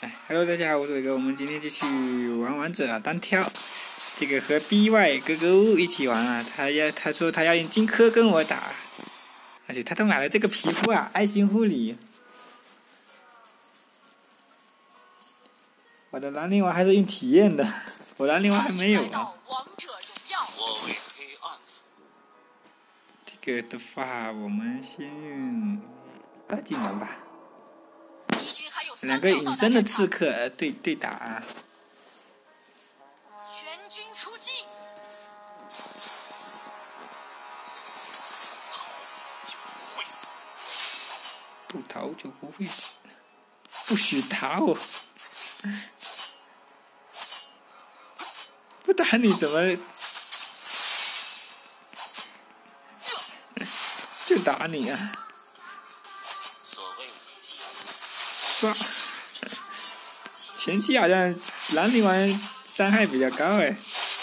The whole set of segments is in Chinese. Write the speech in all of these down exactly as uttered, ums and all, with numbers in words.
哎 ，Hello， 大家好，我是伟哥，我们今天继续玩王者单挑，这个和 B Y 哥哥一起玩啊，他要他说他要用荆轲跟我打，而且他都买了这个皮肤啊，爱心护理。我的兰陵王还是用体验的，我兰陵王还没有啊。这个的话，我们先用二技能吧。两个隐身的刺客对对打啊！ 全军出击！ 不逃就不会死，不许逃！不打你怎么就打你啊？刷！前期好像兰陵王伤害比较高哎，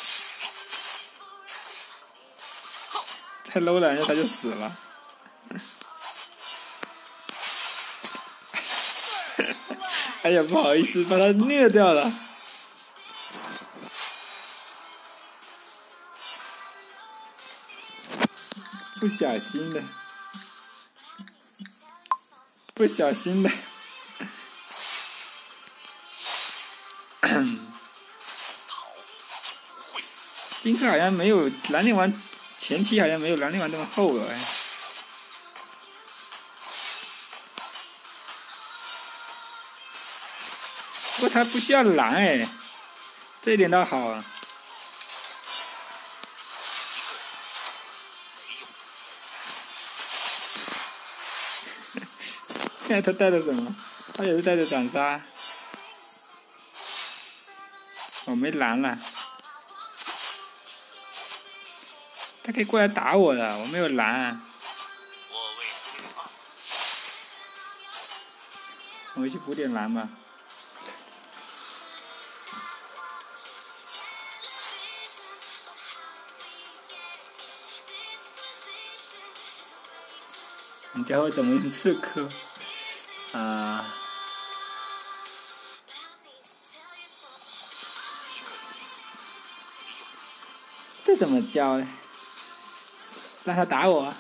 太 low 了，然后他就死了。哎呀，不好意思，把他虐掉了。不小心的，不小心的。荆轲好像没有兰陵王前期好像没有兰陵王那么厚了哎。不过他不需要蓝哎，这一点倒好啊。现在他带的什么？他也是带着斩杀。我没蓝了。他可以过来打我的，我没有蓝。我回去补点蓝吧。你教我怎么用刺客？啊。这怎么教呢？让他打我。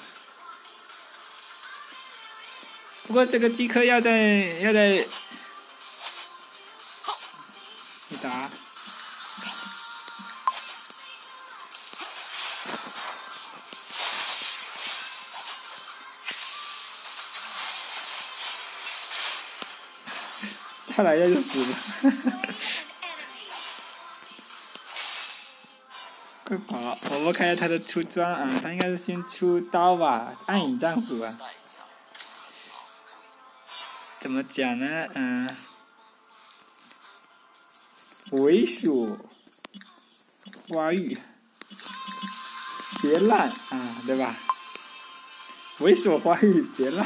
不过这个荆轲要在要在，你打。再来一下就死了。快跑！我们看一下他的出装啊，他应该是先出刀吧，暗影战斧啊。怎么讲呢？嗯，猥琐花玉，别烂啊，对吧？猥琐花玉，别烂。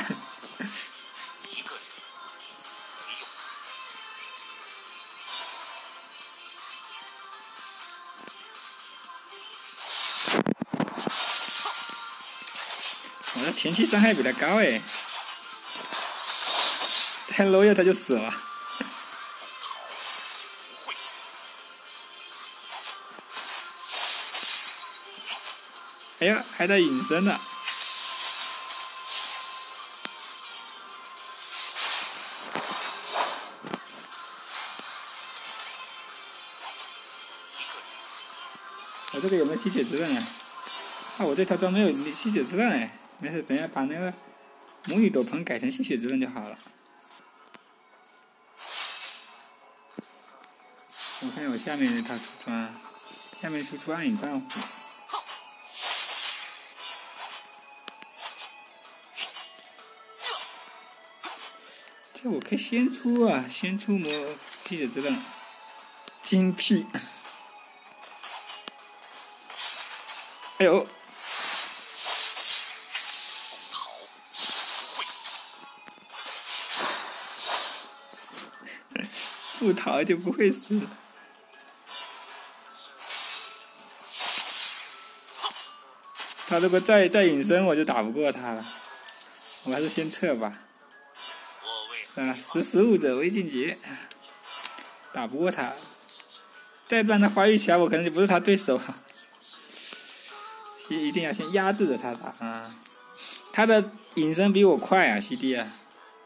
我的前期伤害比他高哎，太 low 呀他就死了。哎呀，还带隐身的。我这个有没有吸血之刃啊？啊，我这套装没有吸血之刃哎。没事，等一下把那个魔女斗篷改成吸血之刃就好了。我看我下面那套出装，下面是出暗影战斧。这我可以先出啊，先出魔吸血之刃，精辟。哎呦！不逃就不会死。他如果再再隐身，我就打不过他了。我还是先撤吧。啊，识时务者为俊杰。 打不过他。再让他发育起来，我可能就不是他对手了。一一定要先压制着他打啊！他的隐身比我快啊 ，C D 啊。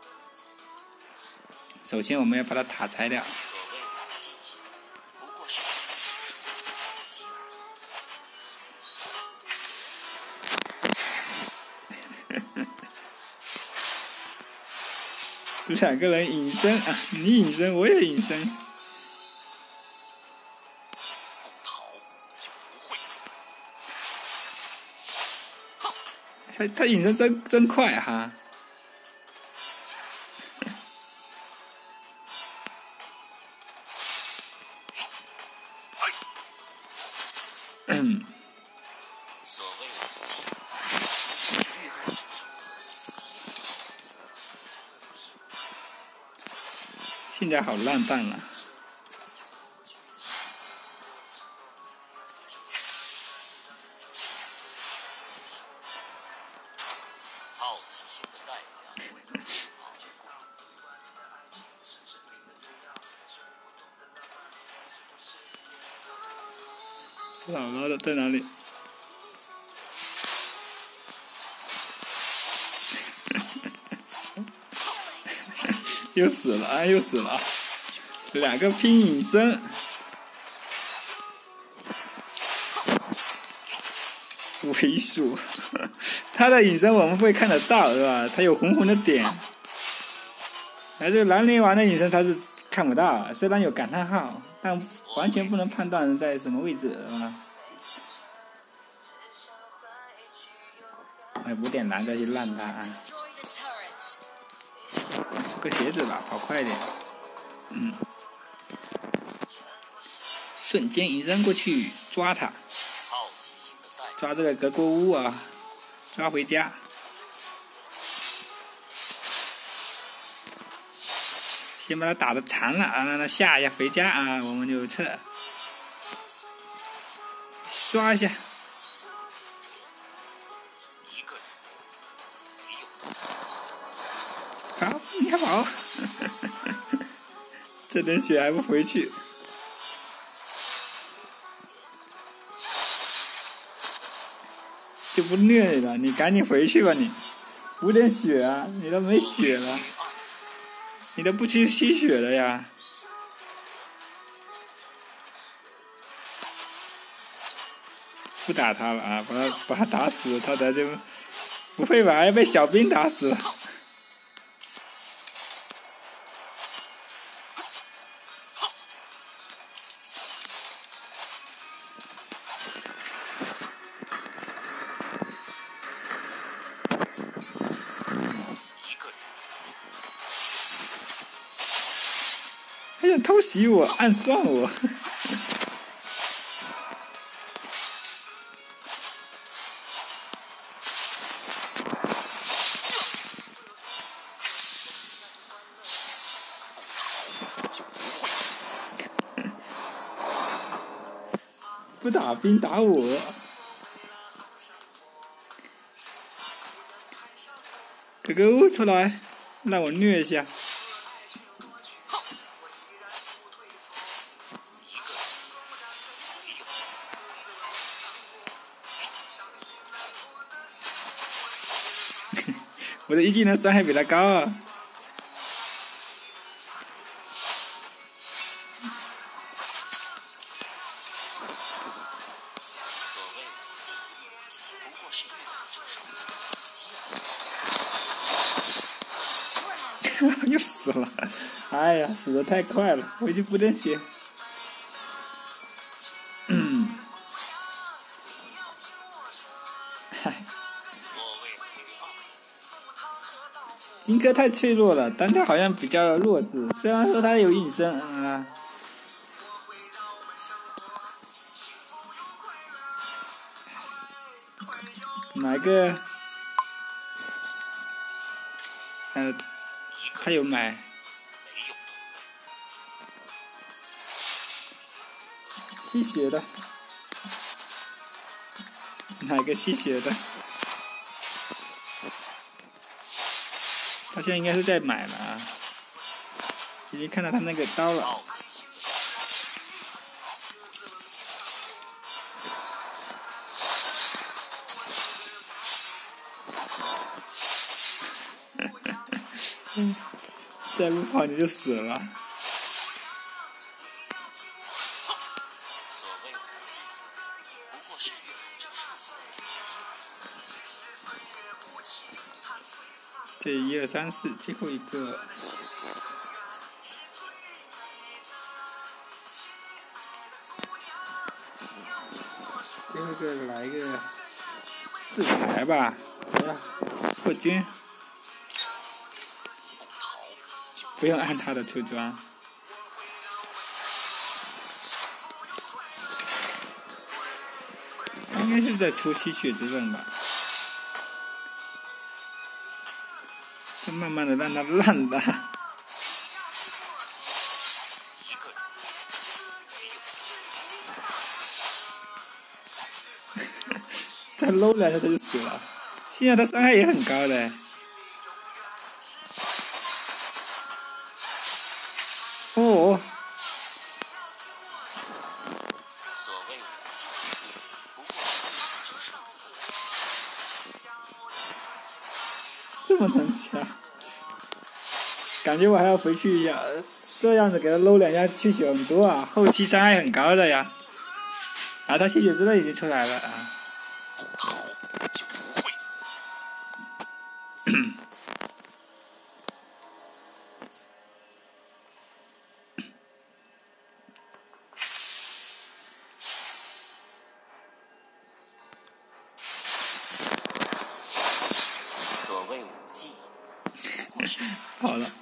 首先我们要把他塔拆掉。两个人隐身啊，你隐身我也隐身。他他隐身真真快哈！嗯。现在好烂蛋啊！姥姥的在哪里？又死了啊！又死了！两个拼隐身，猥琐。他的隐身我们会看得到，是吧？他有红红的点。而这个兰陵王的隐身他是看不到，虽然有感叹号，但完全不能判断在什么位置，是吧？哎，五点蓝再去烂他啊！出个鞋子吧，跑快点。嗯。瞬间隐身过去抓他，抓这个格格巫啊，抓回家。先把他打得残了啊，让他下一下回家啊，我们就撤。刷一下。好，你还跑，这点血还不回去。就不虐你了，你赶紧回去吧你，补点血啊！你都没血了，你都不去吸血了呀！不打他了啊，把他把他打死，他才就不会吧？要被小兵打死了。还想偷袭我，暗算我。不打兵打我，哥哥出来，让我虐一下。我的一技能伤害比他高啊！又死了！哎呀，死得太快了，回去补点血。嗯。嗨。荆轲太脆弱了，单挑好像比较弱势。虽然说他有隐身啊。哪个？呃，他有买。吸血的。哪个吸血的？他现在应该是在买了啊，已经看到他那个刀了。 再不跑你就死了。这一二三四，最后一个。最后一个来一个制裁吧，好了，破军。不用按他的出装。应该是在出吸血之刃吧。就慢慢的让它烂吧。再搂两下他就死了。现在他伤害也很高的。哦。这么能掐，感觉我还要回去一下，这样子给他搂两下去血很多啊，后期伤害很高的呀。啊，他吸血之刃已经出来了啊。 所谓武技， 好了。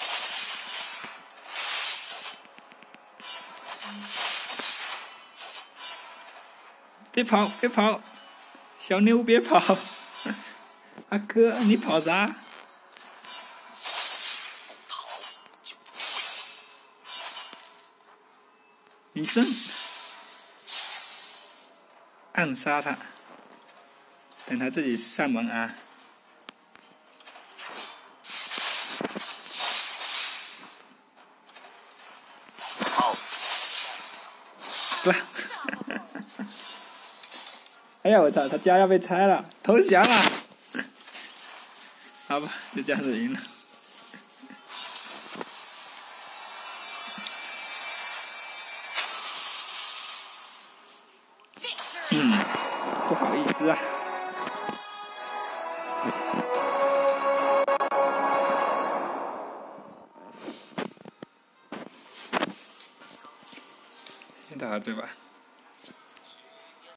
别跑，别跑，小妞别跑！阿哥，你跑啥？女生，暗杀他，等他自己上门啊！死了！哎呀，我操，他家要被拆了，投降了！好吧，就这样子赢了。嗯，不好意思啊。先打到这吧。